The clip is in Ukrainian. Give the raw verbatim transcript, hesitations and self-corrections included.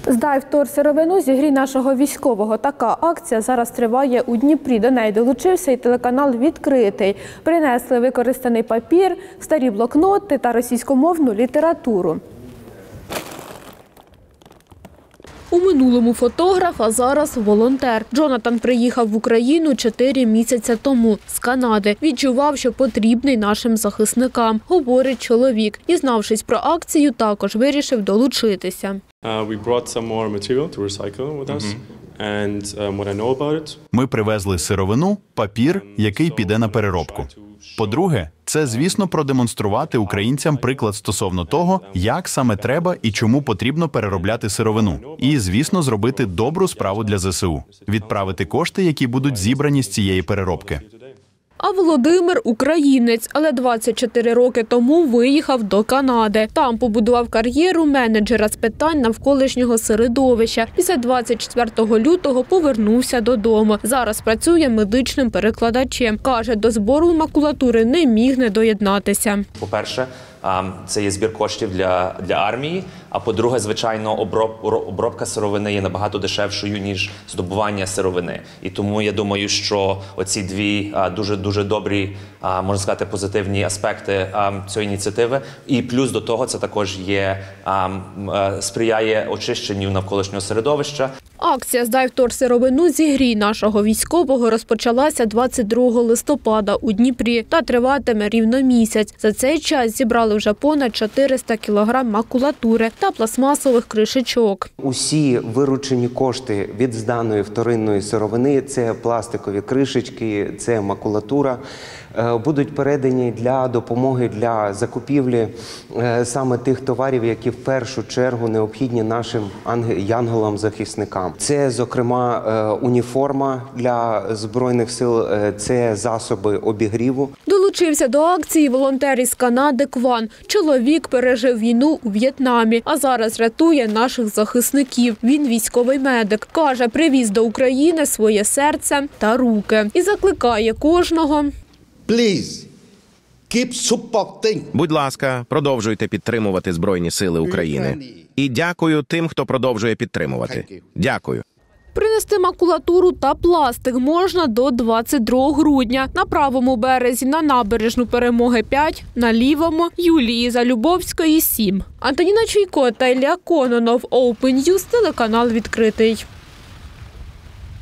Здай вторсировину, зігрій нашого військового. Така акція зараз триває у Дніпрі. До неї долучився і телеканал «Відкритий». Принесли використаний папір, старі блокноти та російськомовну літературу. У минулому фотограф, а зараз волонтер. Джонатан приїхав в Україну чотири місяці тому з Канади. Відчував, що потрібний нашим захисникам, говорить чоловік. Дізнавшись про акцію, також вирішив долучитися. Ми привезли сировину, папір, який піде на переробку. По-друге, це, звісно, продемонструвати українцям приклад стосовно того, як саме треба і чому потрібно переробляти сировину. І, звісно, зробити добру справу для зе се у. Відправити кошти, які будуть зібрані з цієї переробки. А Володимир – українець, але двадцять чотири роки тому виїхав до Канади. Там побудував кар'єру менеджера з питань навколишнього середовища. Після двадцять четвертого лютого повернувся додому. Зараз працює медичним перекладачем. Каже, до збору макулатури не міг не доєднатися. По-перше, це є збір коштів для, для армії, а по-друге, звичайно, оброб, обробка сировини є набагато дешевшою, ніж здобування сировини. І тому я думаю, що оці дві дуже-дуже добрі, можна сказати, позитивні аспекти цієї ініціативи. І плюс до того, це також є, сприяє очищенню навколишнього середовища. Акція «Здай вторсировину, зігрій нашого військового» розпочалася двадцять другого листопада у Дніпрі та триватиме рівно місяць. За цей час зібрали вже понад чотириста кілограм макулатури та пластмасових кришечок. Усі виручені кошти від зданої вторинної сировини – це пластикові кришечки, це макулатура – будуть передані для допомоги для закупівлі саме тих товарів, які в першу чергу необхідні нашим янголам-захисникам. Це, зокрема, уніформа для Збройних сил, це засоби обігріву. Долучився до акції волонтер із Канади Кван. Чоловік пережив війну у В'єтнамі, а зараз рятує наших захисників. Він військовий медик. Каже, привіз до України своє серце та руки. І закликає кожного: Please, keep supporting. Будь ласка, продовжуйте підтримувати Збройні сили України. І дякую тим, хто продовжує підтримувати. Дякую. Принести макулатуру та пластик можна до двадцять другого грудня. На правому березі на набережну Перемоги п'ять, на лівому – Юлії Залюбовської сім. Антоніна Чуйко та Ілля Кононов, Open News, телеканал «Відкритий».